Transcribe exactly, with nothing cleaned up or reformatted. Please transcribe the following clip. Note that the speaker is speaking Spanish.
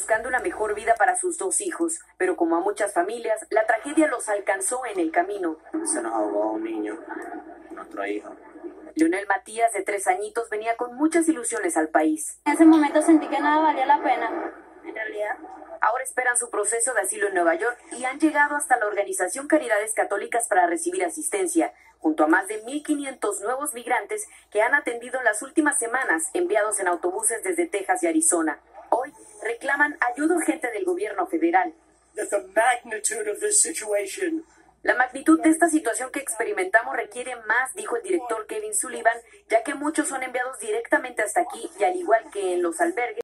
buscando una mejor vida para sus dos hijos, pero como a muchas familias, la tragedia los alcanzó en el camino. Se nos ahogó un niño, nuestro hijo. Leonel Matías, de tres añitos, venía con muchas ilusiones al país. En ese momento sentí que nada valía la pena, en realidad. Ahora esperan su proceso de asilo en Nueva York y han llegado hasta la organización Caridades Católicas para recibir asistencia, junto a más de mil quinientos nuevos migrantes que han atendido en las últimas semanas, enviados en autobuses desde Texas y Arizona. Hoy reclaman ayuda urgente del gobierno federal. La magnitud de esta situación que experimentamos requiere más, dijo el director Kevin Sullivan, ya que muchos son enviados directamente hasta aquí y al igual que en los albergues,